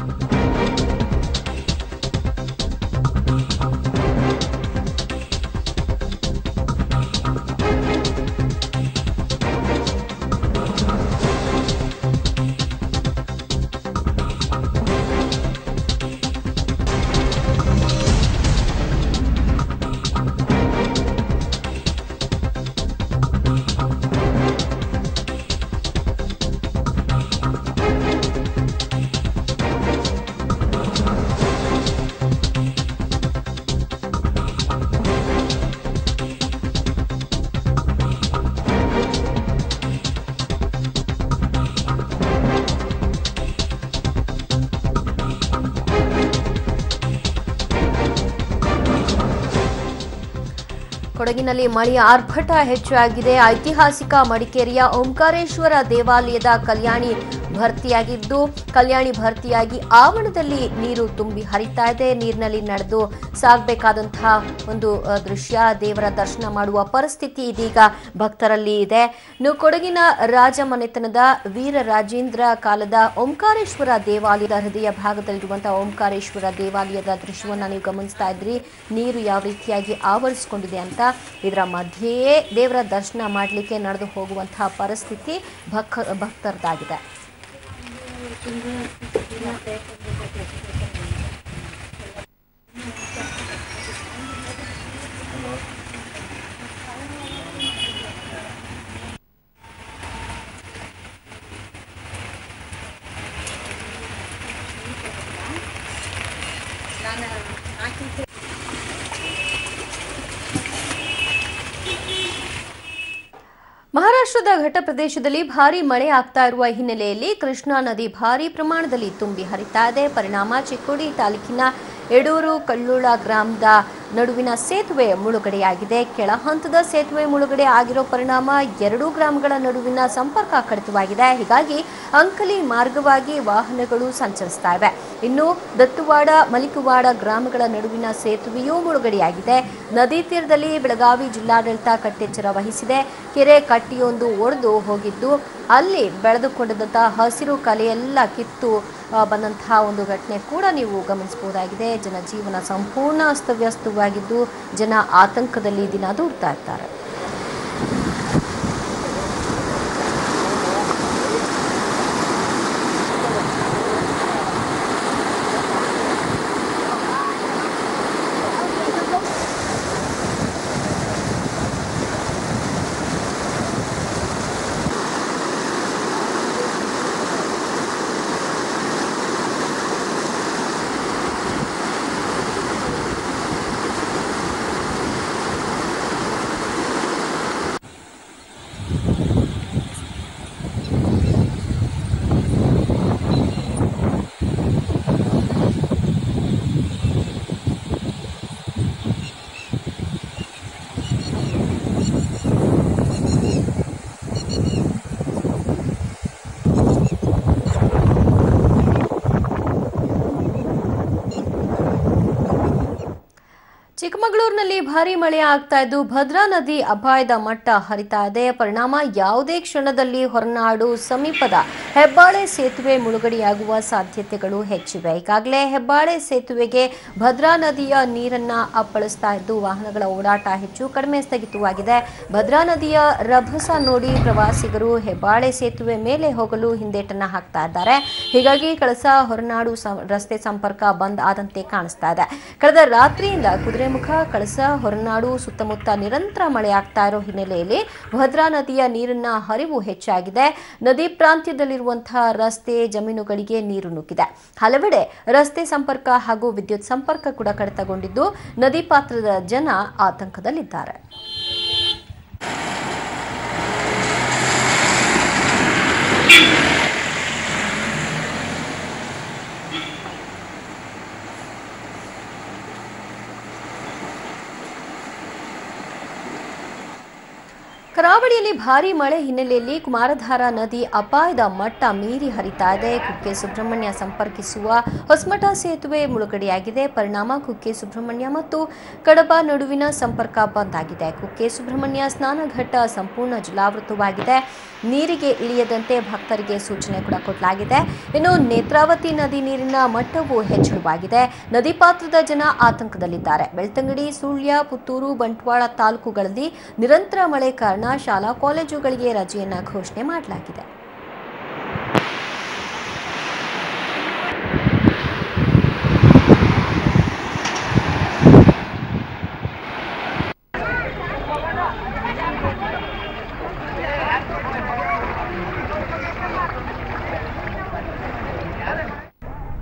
ಕೊಡಗಿನಲ್ಲಿ ಮಳೆಯ ಆರ್ಭಟ ಹೆಚ್ಚಾಗಿದೆ. ಐತಿಹಾಸಿಕ ಮಡಿಕೇರಿಯ ಓಂಕಾರೇಶ್ವರ ದೇವಾಲಯದ ಕಲ್ಯಾಣಿ ಭರ್ತಿಯಾಗಿ ಆವರಣದಲ್ಲಿ ನೀರು ತುಂಬಿ ಹರಿತಾ ಇದೆ. ನೀರಿನಲ್ಲಿ ನಡೆದು ಸಾಗಬೇಕಾದಂತಹ ಒಂದು ದೃಶ್ಯ, ದೇವರ ದರ್ಶನ ಮಾಡುವ ಪರಿಸ್ಥಿತಿ ಇದೀಗ ಭಕ್ತರಲ್ಲಿ ಇದೆ. ಇನ್ನು ಕೊಡಗಿನ ರಾಜಮನೆತನದ ವೀರರಾಜೇಂದ್ರ ಕಾಲದ ಓಂಕಾರೇಶ್ವರ ದೇವಾಲಯದ ಹೃದಯ ಭಾಗದಲ್ಲಿರುವಂತಹ ಓಂಕಾರೇಶ್ವರ ದೇವಾಲಯದ ದೃಶ್ಯವನ್ನು ನೀವು ಗಮನಿಸ್ತಾ ಇದ್ರಿ. ನೀರು ಯಾವ ರೀತಿಯಾಗಿ ಆವರಿಸಿಕೊಂಡಿದೆ ಅಂತ. ಇದರ ಮಧ್ಯೆಯೇ ದೇವರ ದರ್ಶನ ಮಾಡಲಿಕ್ಕೆ ನಡೆದು ಹೋಗುವಂತಹ ಪರಿಸ್ಥಿತಿ ಭಕ್ತರದಾಗಿದೆ. ಮಹಾರಾಷ್ಟ್ರದ ಘಟ್ಟ ಪ್ರದೇಶದಲ್ಲಿ ಭಾರೀ ಮಳೆ ಆಗ್ತಾ ಇರುವ ಹಿನ್ನೆಲೆಯಲ್ಲಿ ಕೃಷ್ಣಾ ನದಿ ಭಾರೀ ಪ್ರಮಾಣದಲ್ಲಿ ತುಂಬಿ ಹರಿತಾ ಇದೆ. ಪರಿಣಾಮ ಚಿಕ್ಕೋಡಿ ತಾಲೂಕಿನ ಎಡೂರು ಕಳ್ಳೂಳ ಗ್ರಾಮದ ನಡುವಿನ ಸೇತುವೆ ಮುಳುಗಡೆಯಾಗಿದೆ. ಕೆಳ ಹಂತದ ಸೇತುವೆ ಮುಳುಗಡೆ ಆಗಿರೋ ಪರಿಣಾಮ ಎರಡೂ ಗ್ರಾಮಗಳ ನಡುವಿನ ಸಂಪರ್ಕ ಕಡಿತವಾಗಿದೆ. ಹೀಗಾಗಿ ಅಂಕಲಿ ಮಾರ್ಗವಾಗಿ ವಾಹನಗಳು ಸಂಚರಿಸ್ತಾ ಇವೆ. ಇನ್ನು ದತ್ತುವಾಡ ಮಲಿಕವಾಡ ಗ್ರಾಮಗಳ ನಡುವಿನ ಸೇತುವೆಯೂ ಮುಳುಗಡೆಯಾಗಿದೆ. ನದಿ ತೀರದಲ್ಲಿ ಬೆಳಗಾವಿ ಜಿಲ್ಲಾಡಳಿತ ಕಟ್ಟೆಚ್ಚರ ವಹಿಸಿದೆ. ಕೆರೆ ಕಟ್ಟಿಯೊಂದು ಒಡೆದು ಹೋಗಿದ್ದು ಅಲ್ಲಿ ಬೆಳೆದುಕೊಂಡಂತಹ ಹಸಿರು ಕಲೆಯೆಲ್ಲ ಕಿತ್ತು ಬಂದಂತಹ ಒಂದು ಘಟನೆ ಕೂಡ ನೀವು ಗಮನಿಸಬಹುದಾಗಿದೆ. ಜನಜೀವನ ಸಂಪೂರ್ಣ ಅಸ್ತವ್ಯಸ್ತವಾಗಿದ್ದು ಜನ ಆತಂಕದಲ್ಲಿ ದಿನ ದೂಡ್ತಾ ಇರ್ತಾರೆ. ಚಿಕ್ಕಮಗಳೂರಿನಲ್ಲಿ ಭಾರೀ ಮಳೆ ಆಗ್ತಾ ಇದ್ದು ಭದ್ರಾ ನದಿ ಅಪಾಯದ ಮಟ್ಟ ಹರಿತಾ ಇದೆ. ಪರಿಣಾಮ ಯಾವುದೇ ಕ್ಷಣದಲ್ಲಿ ಹೊರನಾಡು ಸಮೀಪದ ಹೆಬ್ಬಾಳೆ ಸೇತುವೆ ಮುಳುಗಡೆಯಾಗುವ ಸಾಧ್ಯತೆಗಳು ಹೆಚ್ಚಿವೆ. ಈಗಾಗಲೇ ಹೆಬ್ಬಾಳೆ ಸೇತುವೆಗೆ ಭದ್ರಾ ನದಿಯ ನೀರನ್ನ ಅಪ್ಪಳಿಸ್ತಾ ಇದ್ದು ವಾಹನಗಳ ಓಡಾಟ ಹೆಚ್ಚು ಕಡಿಮೆ ಸ್ಥಗಿತವಾಗಿದೆ. ಭದ್ರಾ ನದಿಯ ರಭಸ ನೋಡಿ ಪ್ರವಾಸಿಗರು ಹೆಬ್ಬಾಳೆ ಸೇತುವೆ ಮೇಲೆ ಹೋಗಲು ಹಿಂದೇಟನ್ನ ಹಾಕ್ತಾ ಇದ್ದಾರೆ. ಹೀಗಾಗಿ ಕಳಸ ಹೊರನಾಡು ರಸ್ತೆ ಸಂಪರ್ಕ ಬಂದ್ ಆದಂತೆ ಕಾಣಿಸ್ತಾ ಇದೆ. ಕಳೆದ ರಾತ್ರಿಯಿಂದ ಕುದುರೆಮುಖ ಕಳಸ ಹೊರನಾಡು ಸುತ್ತಮುತ್ತ ನಿರಂತರ ಮಳೆ ಆಗ್ತಾ ಇರೋ ಹಿನ್ನೆಲೆಯಲ್ಲಿ ಭದ್ರಾ ನದಿಯ ನೀರಿನ ಹರಿವು ಹೆಚ್ಚಾಗಿದೆ. ನದಿ ಪ್ರಾಂತ್ಯದಲ್ಲಿರುವಂತಹ ರಸ್ತೆ ಜಮೀನುಗಳಿಗೆ ನೀರು ನುಗ್ಗಿದೆ. ಹಲವೆಡೆ ರಸ್ತೆ ಸಂಪರ್ಕ ಹಾಗೂ ವಿದ್ಯುತ್ ಸಂಪರ್ಕ ಕೂಡ ಕಡಿತಗೊಂಡಿದ್ದು ನದಿ ಪಾತ್ರದ ಜನ ಆತಂಕದಲ್ಲಿದ್ದಾರೆ. ಕರಾವಳಿಯಲ್ಲಿ ಭಾರೀ ಮಳೆ ಹಿನ್ನೆಲೆಯಲ್ಲಿ ಕುಮಾರಧಾರಾ ನದಿ ಅಪಾಯದ ಮಟ್ಟ ಮೀರಿ ಹರಿತಾ ಇದೆ. ಕುಕ್ಕೆ ಸುಬ್ರಹ್ಮಣ್ಯ ಸಂಪರ್ಕಿಸುವ ಹೊಸಮಠ ಸೇತುವೆ ಮುಳುಗಡೆಯಾಗಿದೆ. ಪರಿಣಾಮ ಕುಕ್ಕೆ ಸುಬ್ರಹ್ಮಣ್ಯ ಮತ್ತು ಕಡಬ ನಡುವಿನ ಸಂಪರ್ಕ ಬಂದ್ ಆಗಿದೆ. ಕುಕ್ಕೆ ಸುಬ್ರಹ್ಮಣ್ಯ ಸ್ನಾನಘಟ್ಟ ಸಂಪೂರ್ಣ ಜಲಾವೃತವಾಗಿದೆ. ನೀರಿಗೆ ಇಳಿಯದಂತೆ ಭಕ್ತರಿಗೆ ಸೂಚನೆ ಕೂಡ ಕೊಡಲಾಗಿದೆ. ಇನ್ನು ನೇತ್ರಾವತಿ ನದಿ ನೀರಿನ ಮಟ್ಟವೂ ಹೆಚ್ಚಳವಾಗಿದೆ. ನದಿ ಪಾತ್ರದ ಜನ ಆತಂಕದಲ್ಲಿದ್ದಾರೆ. ಬೆಳ್ತಂಗಡಿ, ಸುಳ್ಯ, ಪುತ್ತೂರು, ಬಂಟ್ವಾಳ ತಾಲೂಕುಗಳಲ್ಲಿ ನಿರಂತರ ಮಳೆ ಕಾರಣ ಶಾಲಾ ಕಾಲೇಜುಗಳಿಗೆ ರಜೆಯನ್ನ ಘೋಷಣೆ ಮಾಡಲಾಗಿದೆ.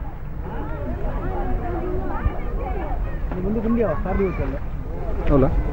ముందు సార్